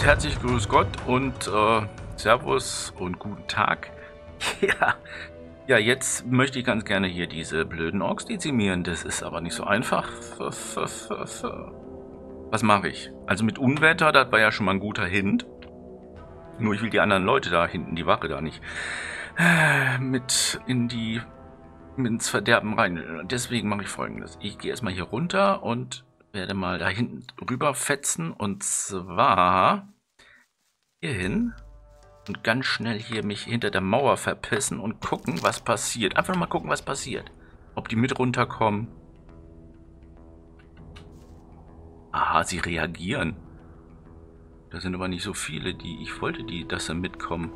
herzlich grüß Gott und Servus und guten Tag. Ja, jetzt möchte ich ganz gerne hier diese blöden Orks dezimieren. Das ist aber nicht so einfach. Was mache ich? Also mit Unwetter, das war ja schon mal ein guter Hint. Nur ich will die anderen Leute da hinten, die Wache da nicht, mit ins Verderben rein. Deswegen mache ich Folgendes. Ich gehe erstmal hier runter und werde mal da hinten rüber fetzen. Und zwar hier hin. Und ganz schnell hier mich hinter der Mauer verpissen und gucken, was passiert. Einfach mal gucken, was passiert. Ob die mit runterkommen. Aha, sie reagieren. Da sind aber nicht so viele, ich wollte dass sie mitkommen.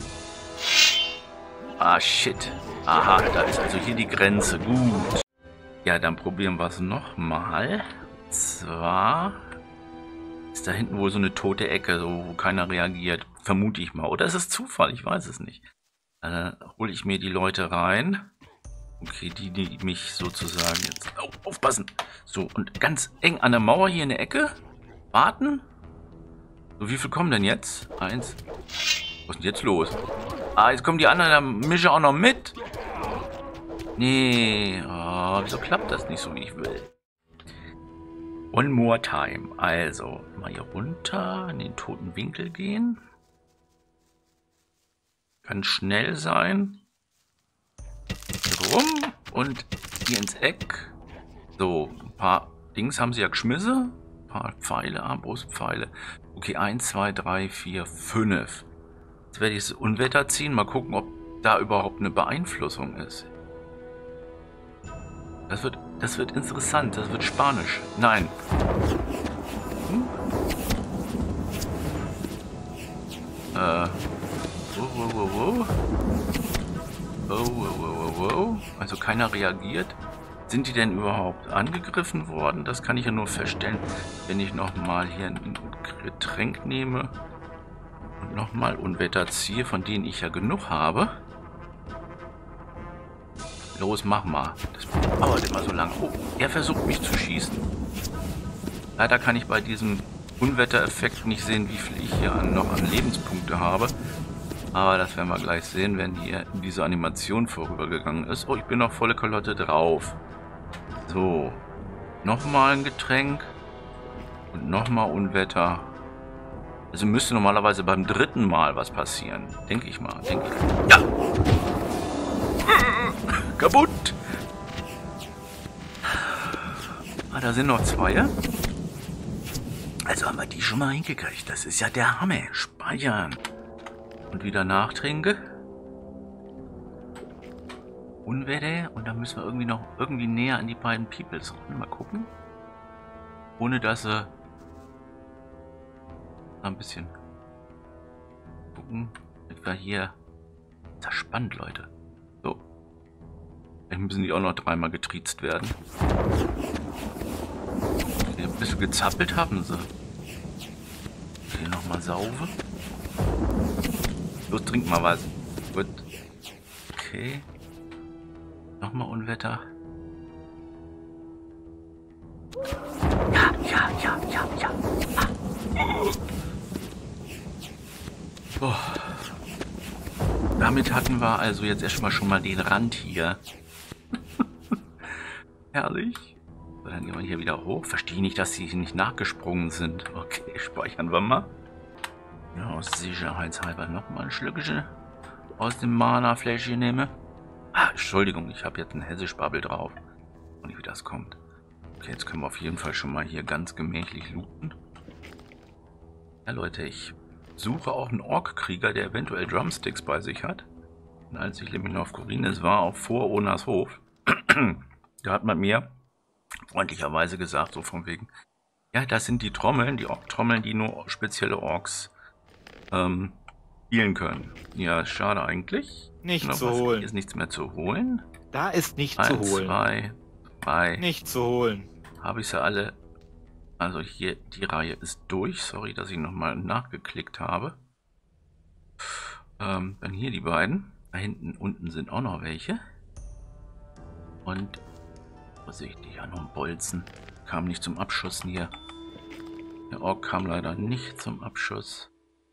Ah, shit. Aha, da ist also hier die Grenze. Gut. Ja, dann probieren wir es nochmal. Zwar ist da hinten wohl so eine tote Ecke, so, wo keiner reagiert. Vermute ich mal. Oder ist es Zufall? Ich weiß es nicht. Hole ich mir die Leute rein. Okay, die mich sozusagen jetzt... Oh, aufpassen! So, und ganz eng an der Mauer hier in der Ecke. Warten. So, wie viel kommen denn jetzt? 1. Was ist denn jetzt los? Ah, jetzt kommen die anderen, da mischen auch noch mit. Nee, oh, wieso klappt das nicht so, wie ich will? One more time. Also, mal hier runter, in den toten Winkel gehen. Kann schnell sein. Hier rum und hier ins Eck. So, ein paar Dings haben sie ja geschmissen. Ein paar Pfeile, Armbrustpfeile. Okay, 1, 2, 3, 4, 5. Jetzt werde ich das Unwetter ziehen. Mal gucken, ob da überhaupt eine Beeinflussung ist. Das wird interessant. Das wird Spanisch. Nein. Also keiner reagiert. Sind die denn überhaupt angegriffen worden? Das kann ich ja nur feststellen, wenn ich nochmal hier ein Getränk nehme und nochmal Unwetter ziehe, von denen ich ja genug habe. Los, mach mal. Das dauert immer so lange. Oh, er versucht mich zu schießen. Leider kann ich bei diesem Unwettereffekt nicht sehen, wie viel ich hier noch an Lebenspunkte habe. Aber das werden wir gleich sehen, wenn hier diese Animation vorübergegangen ist. Oh, ich bin noch volle Kalotte drauf. So. Nochmal ein Getränk. Und nochmal Unwetter. Also müsste normalerweise beim dritten Mal was passieren. Denke ich mal. Ja! Kaputt! Ah, da sind noch zwei. Also haben wir die schon mal hingekriegt. Das ist ja der Hammer. Speichern. Und wieder nachtrinke. Unwetter. Und dann müssen wir irgendwie näher an die beiden Peoples ran. Mal gucken. Ohne dass sie ein bisschen gucken. Etwa hier. Das ist spannend, Leute. So. Vielleicht müssen die auch noch dreimal getriezt werden. Okay, ein bisschen gezappelt haben sie. Hier nochmal Sauve. Los, trink mal was. Gut. Okay. Nochmal Unwetter. Ja. Oh. Damit hatten wir also jetzt erstmal schon mal den Rand hier. Herrlich. So, dann gehen wir hier wieder hoch. Verstehe nicht, dass sie nicht nachgesprungen sind. Okay, speichern wir mal. Ja, aus Sicherheitshalber nochmal ein Schlückchen aus dem Mana-Fläschchen nehme. Ah, Entschuldigung, ich habe jetzt ein Hessisch-Bubble drauf. Und nicht, wie das kommt. Okay, jetzt können wir auf jeden Fall schon mal hier ganz gemächlich looten. Ja, Leute, ich suche auch einen Ork-Krieger, der eventuell Drumsticks bei sich hat. Und als ich nämlich noch auf Korines war, auch vor Onas Hof, da hat man mir freundlicherweise gesagt, so von wegen, ja, das sind die Trommeln, die Ork-Trommeln, die nur spezielle Orks spielen können. Ja, schade eigentlich. Nicht zu holen. Hier ist nichts mehr zu holen. Da ist nicht zu holen. 1, 2, 3. Nicht zu holen. Habe ich sie alle. Also hier, die Reihe ist durch. Sorry, dass ich nochmal nachgeklickt habe. Dann hier die beiden. Da hinten unten sind auch noch welche. Und vorsichtig, ja, noch ein Bolzen. Kam nicht zum Abschussen hier. Der Ork kam leider nicht zum Abschuss.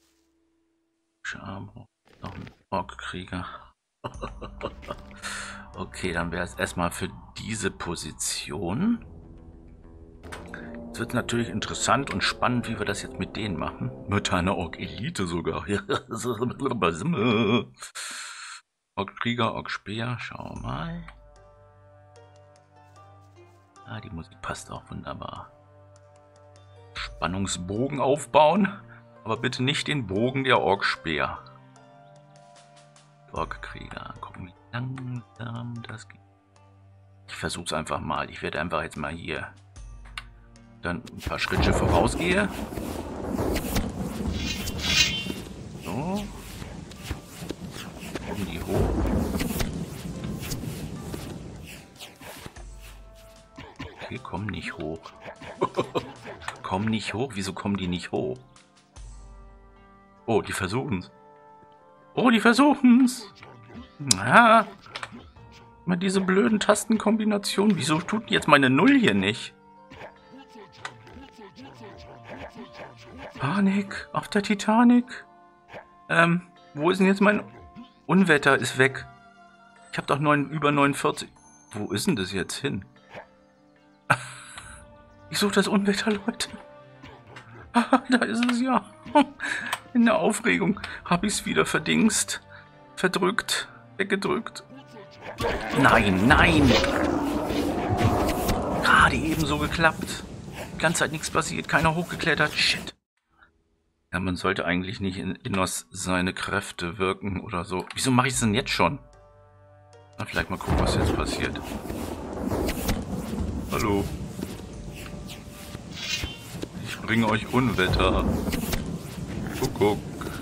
Noch ein Ork-Krieger. Okay, dann wäre es erstmal für diese Position. Es wird natürlich interessant und spannend, wie wir das jetzt mit denen machen. Mit einer Ork-Elite sogar. Ork-Krieger, Ork-Speer, schauen wir mal. Ah, die Musik passt auch wunderbar. Spannungsbogen aufbauen, aber bitte nicht den Bogen der Ork-Speer. Ork-Krieger, gucken wie langsam das geht. Ich versuche es einfach mal. Ich werde einfach jetzt mal hier dann ein paar Schritte vorausgehe. So. Kommen die hoch. Okay, kommen nicht hoch. Kommen nicht hoch? Wieso kommen die nicht hoch? Oh, die versuchen's. Oh, die versuchen's. Ah, immer diese blöden Tastenkombinationen. Wieso tut jetzt meine Null hier nicht? Panik auf der Titanic. Wo ist denn jetzt mein Unwetter? Ist weg. Ich habe doch über 49. Wo ist denn das jetzt hin? Ich suche das Unwetter, Leute. Da ist es ja. In der Aufregung habe ich es wieder verdingst. Verdrückt. Weggedrückt. Nein, nein. Gerade eben so geklappt. Die ganze Zeit nichts passiert. Keiner hochgeklettert. Shit. Ja, man sollte eigentlich nicht in Innos seine Kräfte wirken oder so. Wieso mache ich es denn jetzt schon? Na, vielleicht mal gucken, was jetzt passiert. Hallo. Ich bringe euch Unwetter. Kuckuck.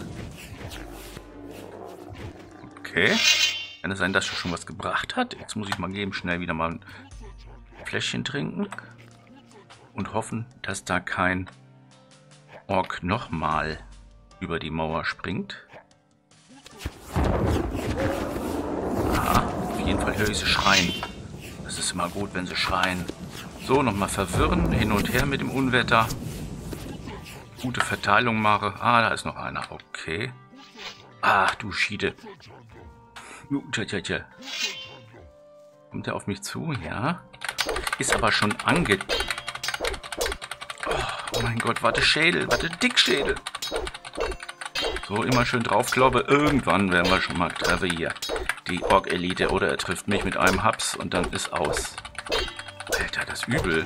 Okay. Kann es sein, dass er schon was gebracht hat? Jetzt muss ich mal eben schnell wieder mal ein Fläschchen trinken. Und hoffen, dass da kein Ork nochmal über die Mauer springt. Aha, auf jeden Fall höre ich sie schreien. Das ist immer gut, wenn sie schreien. So, nochmal verwirren, hin und her mit dem Unwetter. Gute Verteilung mache. Ah, da ist noch einer. Okay. Ach, du Schiede. Kommt er auf mich zu? Ja. Ist aber schon Oh mein Gott, warte Schädel, warte Dickschädel. So, immer schön draufkloppe. Irgendwann werden wir schon mal treffen hier. Die Ork-Elite. Oder er trifft mich mit einem Haps und dann ist aus. Alter, das ist übel.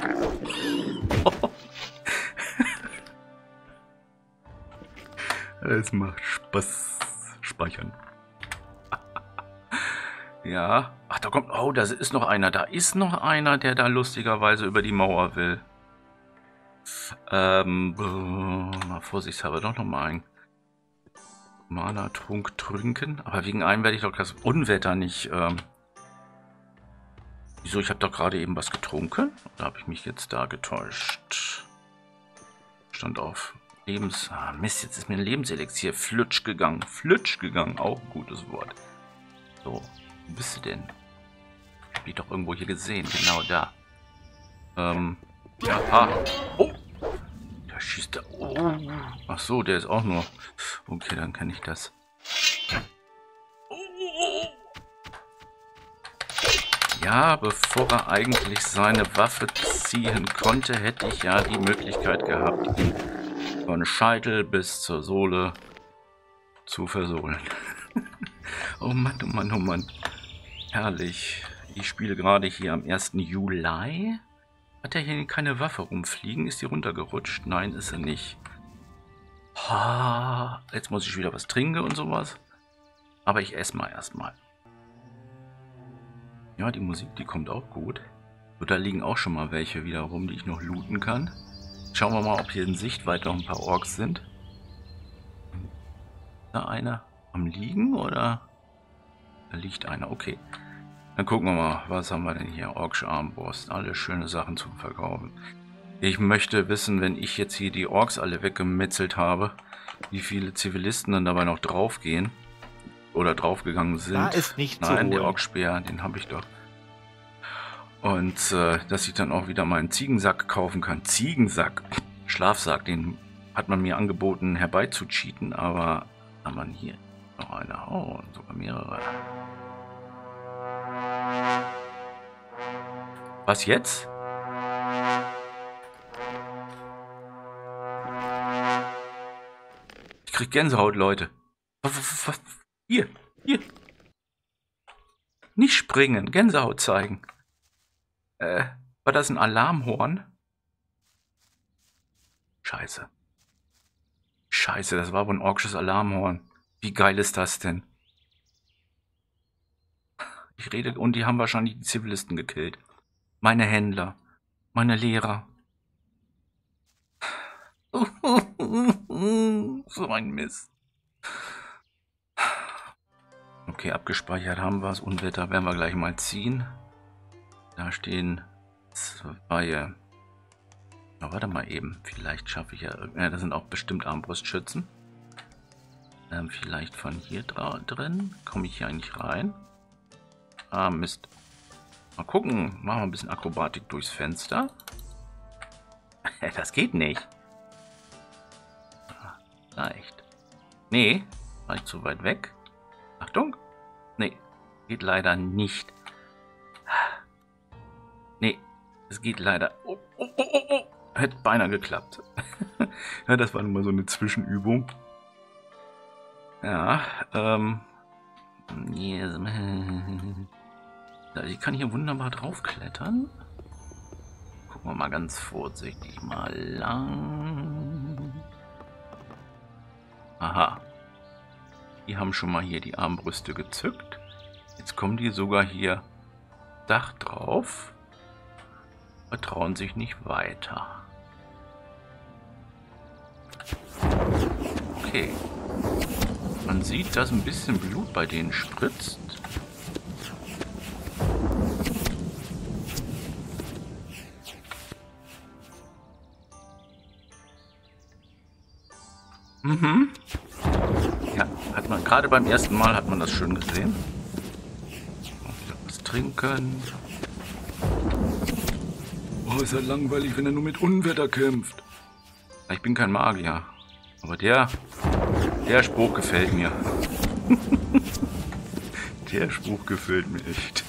Es macht Spaß. Speichern. Ja. Ach, da kommt... Oh, da ist noch einer. Da ist noch einer, der da lustigerweise über die Mauer will. Mal vorsichtshalber doch nochmal ein Mana-Trunk trinken. Aber wegen einem werde ich doch das Unwetter nicht... Wieso? Ich habe doch gerade eben was getrunken. Oder habe ich mich jetzt da getäuscht? Stand auf Lebens... Ah, Mist, jetzt ist mir ein Lebenselixier flutsch gegangen. Flutsch gegangen. Auch ein gutes Wort. So, wo bist du denn? Ich habe dich doch irgendwo hier gesehen. Genau da. Ja, oh! Da schießt er. Oh. Ach so, der ist auch nur... Okay, dann kann ich das. Ja, bevor er eigentlich seine Waffe ziehen konnte, hätte ich ja die Möglichkeit gehabt, ihn von Scheitel bis zur Sohle zu versohlen. Oh Mann, oh Mann, oh Mann. Herrlich. Ich spiele gerade hier am 1. Juli. Hat er hier keine Waffe rumfliegen? Ist die runtergerutscht? Nein, ist er nicht. Ha, jetzt muss ich wieder was trinken und sowas. Aber ich esse mal erstmal. Ja, die Musik, die kommt auch gut. So, da liegen auch schon mal welche wieder rum, die ich noch looten kann. Schauen wir mal, ob hier in Sichtweite noch ein paar Orks sind. Ist da einer am Liegen oder? Da liegt einer, okay. Dann gucken wir mal, was haben wir denn hier? Orksche Armbrust, alle schöne Sachen zum Verkaufen. Ich möchte wissen, wenn ich jetzt hier die Orks alle weggemetzelt habe, wie viele Zivilisten dann dabei noch draufgehen. Oder draufgegangen sind. Da ist nicht zu holen. Der Orkspeer, den habe ich doch. Und dass ich dann auch wieder mal einen Ziegensack kaufen kann. Ziegensack. Schlafsack, den hat man mir angeboten herbeizucheaten, aber kann man hier noch eine, oh, sogar mehrere. Was jetzt? Ich krieg Gänsehaut, Leute. Was? Hier. Nicht springen, Gänsehaut zeigen. War das ein Alarmhorn? Scheiße. Scheiße, das war wohl ein orksches Alarmhorn. Wie geil ist das denn? Ich rede, und die haben wahrscheinlich die Zivilisten gekillt. Meine Händler. Meine Lehrer. So ein Mist. Okay, abgespeichert haben wir es. Unwetter werden wir gleich mal ziehen. Da stehen 2. Na, warte mal eben. Vielleicht schaffe ich ja... das sind auch bestimmt Armbrustschützen. Vielleicht von hier drin. Komme ich hier eigentlich rein? Ah, Mist. Mal gucken. Machen wir ein bisschen Akrobatik durchs Fenster. Das geht nicht. Leicht. Nee, war ich zu weit weg. Achtung. Nee, geht leider nicht. Nee, es geht leider. Oh. Hätte beinahe geklappt. Ja, das war nun mal so eine Zwischenübung. Ja, yes. Ich kann hier wunderbar draufklettern. Gucken wir mal ganz vorsichtig mal lang. Aha. Die haben schon mal hier die Armbrüste gezückt. Jetzt kommen die sogar hier Dach drauf. Trauen sich nicht weiter. Okay. Man sieht, dass ein bisschen Blut bei denen spritzt. Ja, hat man gerade beim ersten Mal hat man das schön gesehen. Wieder was trinken. Oh, ist ja langweilig, wenn er nur mit Unwetter kämpft. Ich bin kein Magier. Aber der Spruch gefällt mir. Der Spruch gefällt mir echt.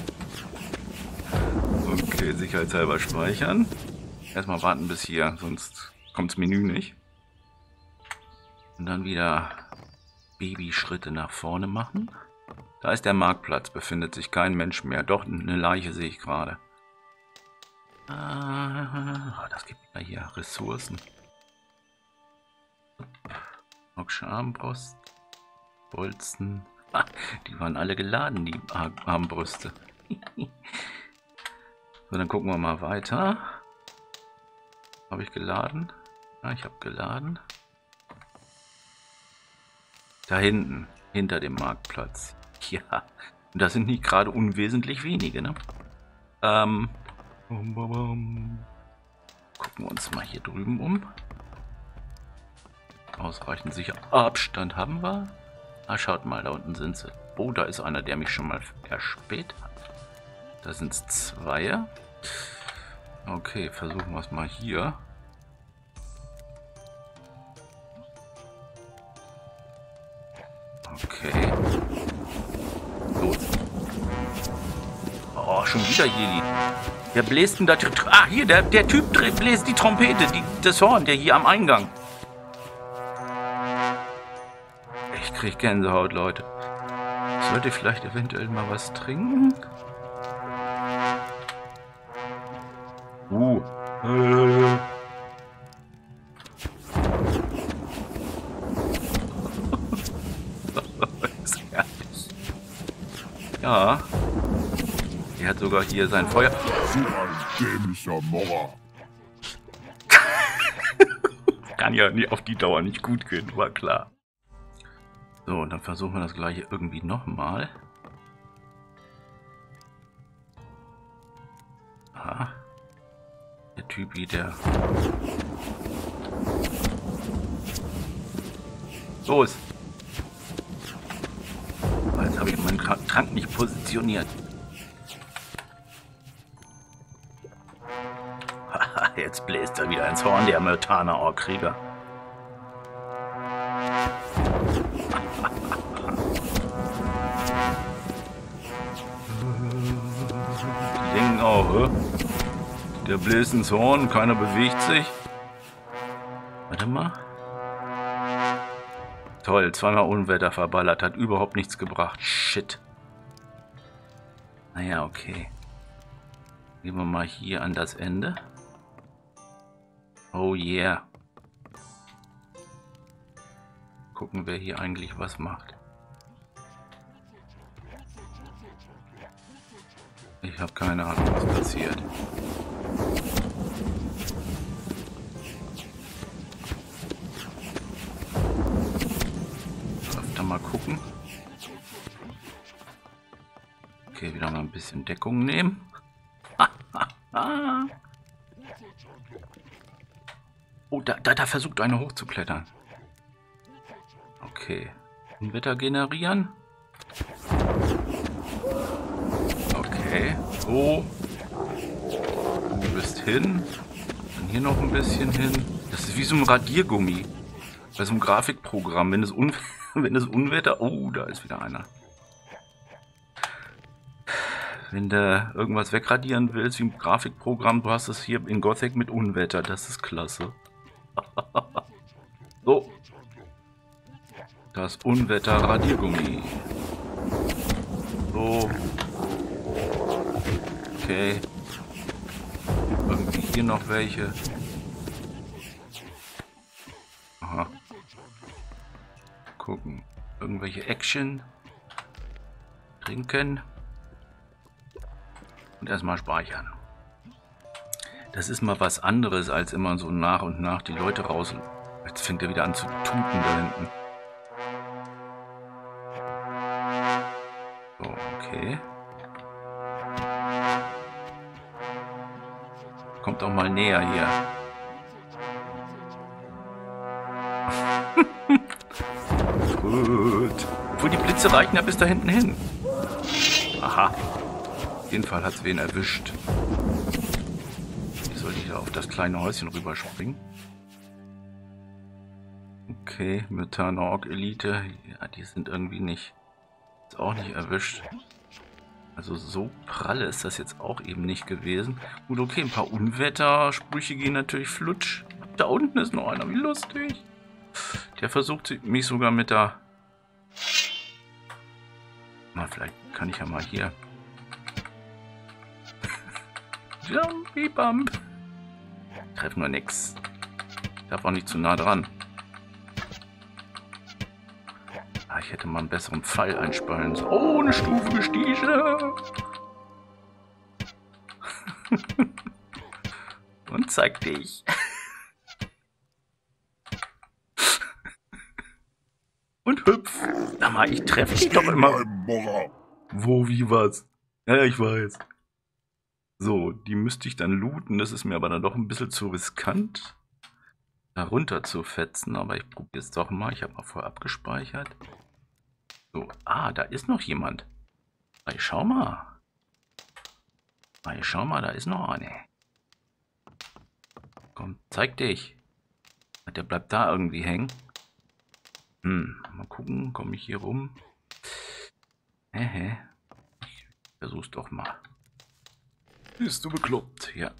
Okay, sicherheitshalber speichern. Erstmal warten bis hier, sonst kommt das Menü nicht. Und dann wieder Babyschritte nach vorne machen. Da ist der Marktplatz, befindet sich kein Mensch mehr. Doch, eine Leiche sehe ich gerade. Das gibt mir hier Ressourcen. Orksche Armbrust. Bolzen. Die waren alle geladen, die Armbrüste. So, dann gucken wir mal weiter. Habe ich geladen? Ja, ich habe geladen. Da hinten, hinter dem Marktplatz. Ja, und das sind nicht gerade unwesentlich wenige, ne? Gucken wir uns mal hier drüben um. Ausreichend sicher. Abstand haben wir. Ah, schaut mal, da unten sind sie. Oh, da ist einer, der mich schon mal erspäht hat. Da sind es 2. Okay, versuchen wir es mal hier. Okay. Los. Oh, schon wieder hier. Wer bläst denn da? Ah, hier, der Typ bläst die Trompete, das Horn, der hier am Eingang. Ich krieg Gänsehaut, Leute. Sollte ich vielleicht eventuell mal was trinken? Ist herrlich. Ja. Er hat sogar hier sein Feuer. So ein dämlicher Mauer. Kann ja auf die Dauer nicht gut gehen, war klar. So, und dann versuchen wir das gleiche irgendwie nochmal. Aha. Der Typ wie der... Los! Jetzt habe ich meinen Trank nicht positioniert. Jetzt bläst er wieder ins Horn, der Myrtaner Orkkrieger. Die denken auch, der bläst ins Horn, keiner bewegt sich. Warte mal. Toll, zweimal Unwetter verballert, hat überhaupt nichts gebracht. Shit. Naja, okay. Gehen wir mal hier an das Ende. Oh yeah. Gucken, wer hier eigentlich was macht. Ich habe keine Ahnung, was passiert. Öfter mal gucken. Okay, wieder mal ein bisschen Deckung nehmen. Oh, da versucht einer hochzuklettern. Okay. Unwetter generieren. Okay. So. Du bist hin. Dann hier noch ein bisschen hin. Das ist wie so ein Radiergummi. Bei so einem Grafikprogramm. Wenn es Unwetter... Oh, da ist wieder einer. Wenn du irgendwas wegradieren willst, wie im Grafikprogramm, du hast es hier in Gothic mit Unwetter. Das ist klasse. So. Das Unwetter Radiergummi. So. Okay. Irgendwie hier noch welche. Aha. Gucken. Irgendwelche Action. Trinken. Und erstmal speichern. Das ist mal was anderes, als immer so nach und nach die Leute raus. Jetzt fängt er wieder an zu tuten da hinten. So, okay. Kommt auch mal näher hier. Gut. Obwohl die Blitze reichen ja bis da hinten hin. Aha. Auf jeden Fall hat es wen erwischt. Wie soll ich da auf das kleine Häuschen rüberspringen? Okay, Myrtaner Ork Elite. Ja, die sind irgendwie nicht. Ist auch nicht erwischt. Also so pralle ist das jetzt auch eben nicht gewesen. Gut, okay, ein paar Unwettersprüche gehen natürlich flutsch. Da unten ist noch einer, wie lustig. Der versucht mich sogar mit der... Na, vielleicht kann ich ja mal hier... Jumpy Bump. Treffen nur nix. Darf auch nicht zu nah dran. Ah, ich hätte mal einen besseren Pfeil einsparen sollen. Oh, eine Stufe gestiegen. Und zeig dich. Und hüpf. Sag mal, ich treffe dich doch immer. Wo, wie, was? Ja, ich weiß. So, die müsste ich dann looten. Das ist mir aber dann doch ein bisschen zu riskant, da runter zu fetzen. Aber ich probiere es doch mal. Ich habe mal vorher abgespeichert. So, ah, da ist noch jemand. Hey, schau mal. Hey, schau mal, da ist noch eine. Komm, zeig dich. Der bleibt da irgendwie hängen. Mal gucken, komme ich hier rum? Ich versuch's doch mal. Bist du bekloppt? Ja.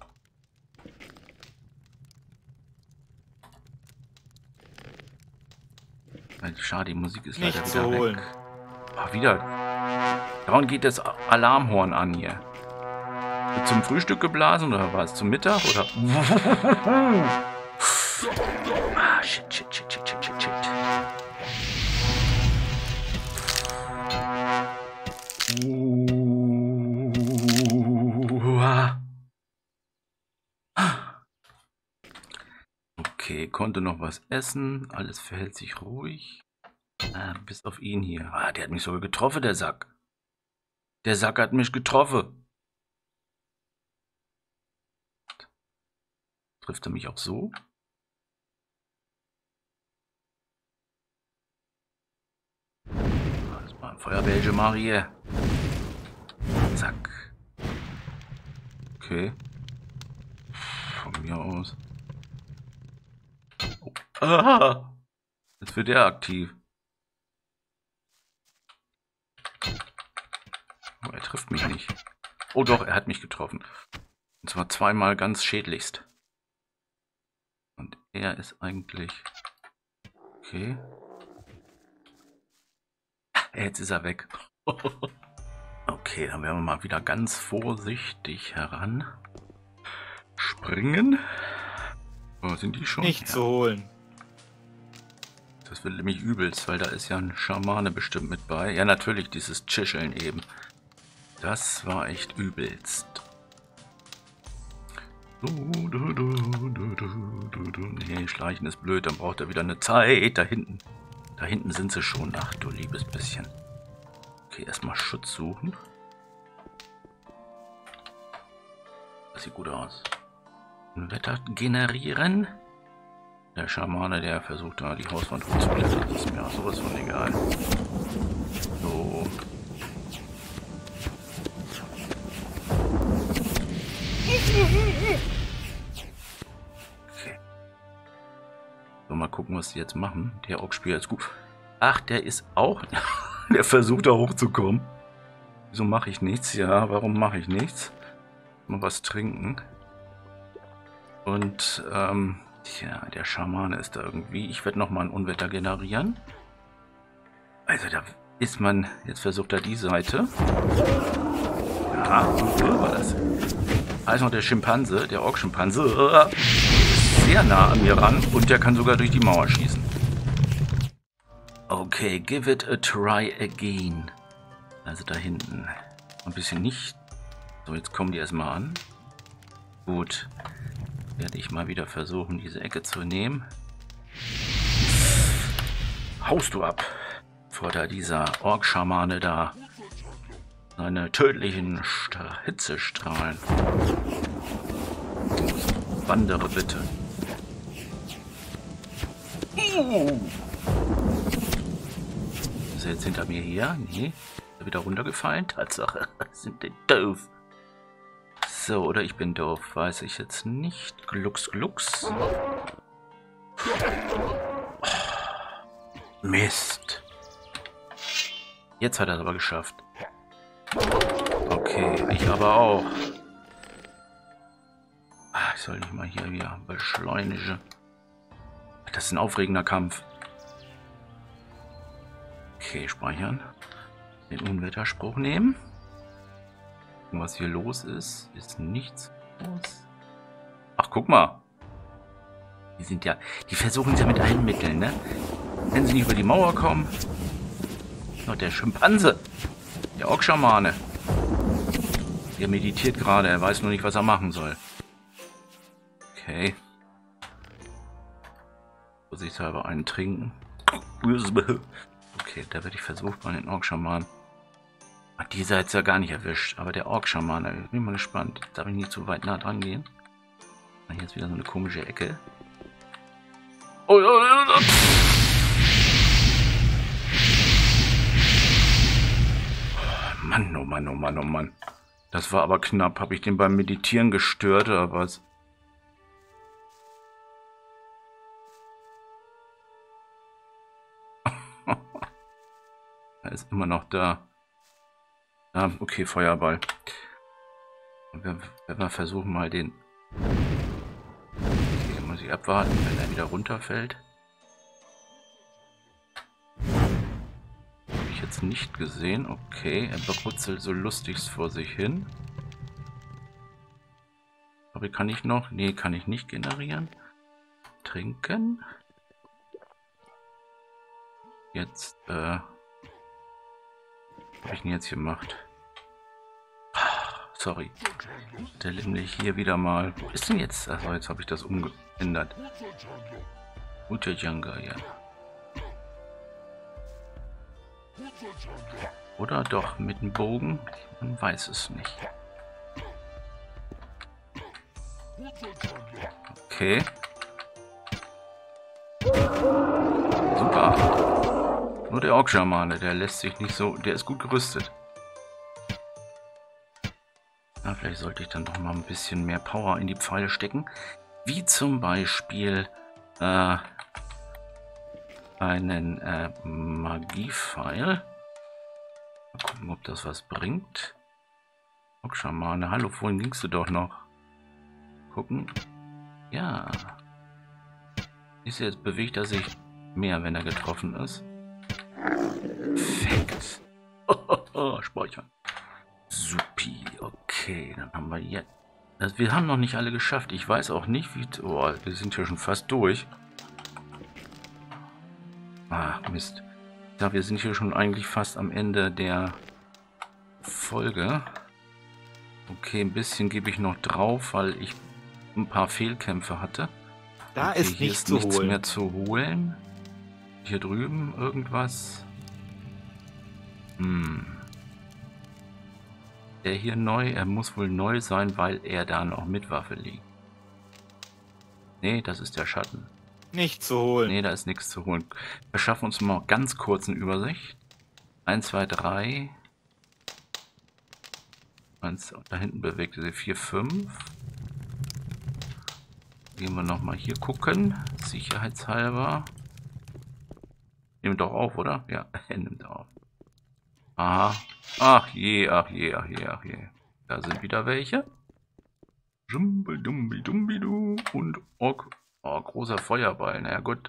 Schade, die Musik ist leider wieder weg. Ach, wieder. Dauernd geht das Alarmhorn an hier. Wird zum Frühstück geblasen oder was? Zum Mittag oder? Ah, shit, shit, shit, shit, shit, shit, shit. Okay, konnte noch was essen. Alles verhält sich ruhig. Bis auf ihn hier. Ah, der hat mich sogar getroffen, der Sack. Der Sack hat mich getroffen. Trifft er mich auch so? Das war ein Feuerbälge, Marie. Zack. Okay. Von hier aus. Oh. Ah! Jetzt wird er aktiv. Oh, er trifft mich nicht. Oh doch, er hat mich getroffen. Und zwar zweimal ganz schädlichst. Und er ist eigentlich... Okay. Jetzt ist er weg. Okay, dann werden wir mal wieder ganz vorsichtig heran. Springen. Oh, sind die schon? Nicht zu holen. Das wird nämlich übelst, weil da ist ja ein Schamane bestimmt mit bei. Ja, natürlich, dieses Zischeln eben. Das war echt übelst. Nee, schleichen ist blöd, dann braucht er wieder eine Zeit. Da hinten sind sie schon. Ach du liebes bisschen. Okay, erstmal Schutz suchen. Das sieht gut aus. Ein Wetter generieren. Der Schamane, der versucht da die Hauswand hochzuklettern. Das ist mir auch sowas von egal. So. Okay. So, mal gucken, was die jetzt machen. Der Orkspieler ist gut. Ach, der ist auch... der versucht da hochzukommen. Wieso mache ich nichts? Ja, warum mache ich nichts? Mal was trinken. Und, tja, der Schamane ist da irgendwie. Ich werde nochmal ein Unwetter generieren. Also da ist man... Jetzt versucht er die Seite. Ja, so war das. Also der Schimpanse, der Ork-Schimpanse, ist sehr nah an mir ran und der kann sogar durch die Mauer schießen. Okay, give it a try again. Also da hinten. Ein bisschen nicht. So, jetzt kommen die erstmal an. Gut. Werde ich mal wieder versuchen, diese Ecke zu nehmen. Haust du ab, bevor da dieser Ork-Schamane da seine tödlichen Hitzestrahlen. Wandere bitte. Ist er jetzt hinter mir her? Nee. Ist er wieder runtergefallen? Tatsache. Sind die doof. So, oder ich bin doof. Weiß ich jetzt nicht. Glucks, glucks. Mist. Jetzt hat er es aber geschafft. Okay, ich aber auch. Ich soll nicht mal hier wieder beschleunigen. Das ist ein aufregender Kampf. Okay, speichern. Den Unwetterspruch nehmen. Was hier los ist, ist nichts los. Ach, guck mal. Die sind ja... Die versuchen es ja mit allen Mitteln, ne? Wenn sie nicht über die Mauer kommen. Noch der Schimpanse. Der Ork-Schamane. Der meditiert gerade. Er weiß nur nicht, was er machen soll. Okay. Vorsichtshalber einen trinken. Okay, da werde ich versucht, mal den Ork-Schaman. Dieser hat es ja gar nicht erwischt. Aber der Ork-Schamane, ich bin mal gespannt. Darf ich nicht zu weit nah dran gehen? Hier ist wieder so eine komische Ecke. Oh, Mann, oh Mann, oh Mann, oh Mann. Das war aber knapp. Habe ich den beim Meditieren gestört oder was? Er ist immer noch da. Ja, okay, Feuerball. Wenn wir versuchen mal den... Okay, muss ich abwarten, wenn er wieder runterfällt. Habe ich jetzt nicht gesehen. Okay, er brutzelt so lustigst vor sich hin. Aber kann ich noch? Nee, kann ich nicht generieren. Trinken. Jetzt, was habe ich denn jetzt gemacht? Sorry. Der nämlich hier wieder mal... Wo ist denn jetzt? Also jetzt habe ich das umgeändert. Gute Jungle, ja. Oder doch mit dem Bogen? Man weiß es nicht. Okay. Super. Nur der Ork-Schamane, der lässt sich nicht so... Der ist gut gerüstet. Na, vielleicht sollte ich dann doch mal ein bisschen mehr Power in die Pfeile stecken. Wie zum Beispiel einen Magie-Pfeil. Mal gucken, ob das was bringt. Ork-Schamane, hallo, vorhin gingst du doch noch. Gucken. Ja. Ist jetzt bewegt er sich mehr, wenn er getroffen ist. Perfekt. Speichern. Supi. Okay, dann haben wir jetzt... Also wir haben noch nicht alle geschafft. Ich weiß auch nicht, wie... Oh, wir sind hier schon fast durch. Ah, Mist. Ja, wir sind hier schon eigentlich fast am Ende der Folge. Okay, ein bisschen gebe ich noch drauf, weil ich ein paar Fehlkämpfe hatte. Da okay, ist nichts zu holen. Mehr zu holen. Hier drüben irgendwas. Der hier neu, er muss wohl neu sein, weil er da noch mit Waffe liegt. Nee, das ist der Schatten. Nichts zu holen. Nee, da ist nichts zu holen. Wir schaffen uns mal ganz kurz eine Übersicht. 1, 2, 3. Da hinten bewegt sich 4, 5. Gehen wir nochmal hier gucken. Sicherheitshalber. Nimmt doch auf, oder? Ja, er nimmt auf. Aha. Ach je, ach je, ach je, ach je. Da sind wieder welche. Dumbi-dumbi-dumbi-du. Und Ork. Oh, großer Feuerball. Na ja, gut.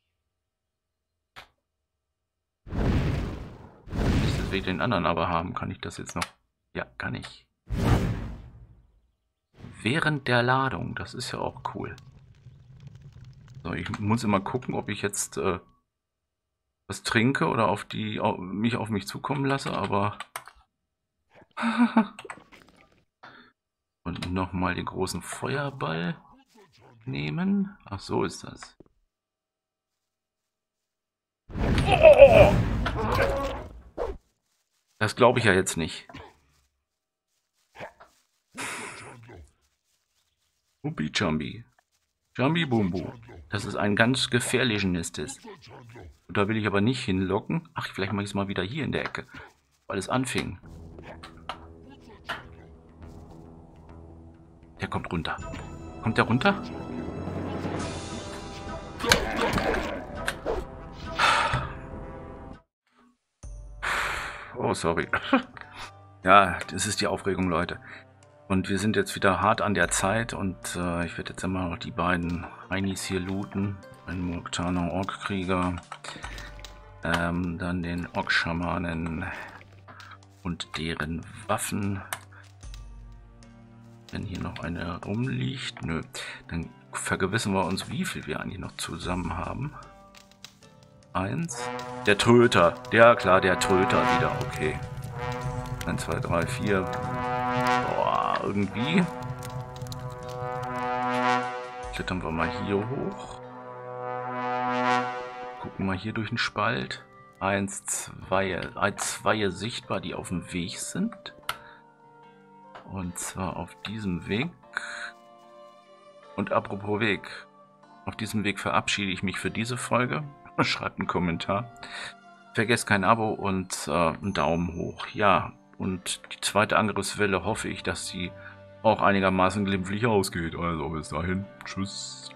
Nicht, dass wir den anderen aber haben. Kann ich das jetzt noch? Ja, kann ich. Während der Ladung. Das ist ja auch cool. So, ich muss immer gucken, ob ich jetzt was trinke oder mich auf mich zukommen lasse, aber... Und nochmal den großen Feuerball nehmen. Ach, so ist das. Das glaube ich ja jetzt nicht. Upi Jambi. Jambi Bumbu. Das ist ein ganz gefährlicher Nistes. Und da will ich aber nicht hinlocken. Ach, vielleicht mache ich es mal wieder hier in der Ecke. Weil es anfing. Der kommt runter. Kommt der runter? Oh, sorry. Ja, das ist die Aufregung, Leute. Und wir sind jetzt wieder hart an der Zeit und ich werde jetzt immer noch die beiden Heinis hier looten. Einen Moktaner Ork-Krieger, dann den Ork-Schamanen und deren Waffen. Wenn hier noch eine rumliegt, nö, dann vergewissern wir uns, wie viel wir eigentlich noch zusammen haben. 1. Der Tröter, der, klar, der Tröter wieder, okay. 1, 2, 3, 4. Boah, irgendwie. Klettern wir mal hier hoch. Gucken mal hier durch den Spalt. 1, 2 sichtbar, die auf dem Weg sind. Und zwar auf diesem Weg. Und apropos Weg. Auf diesem Weg verabschiede ich mich für diese Folge. Schreibt einen Kommentar. Vergesst kein Abo und einen Daumen hoch. Ja, und die zweite Angriffswelle hoffe ich, dass sie auch einigermaßen glimpflich ausgeht. Also bis dahin. Tschüss.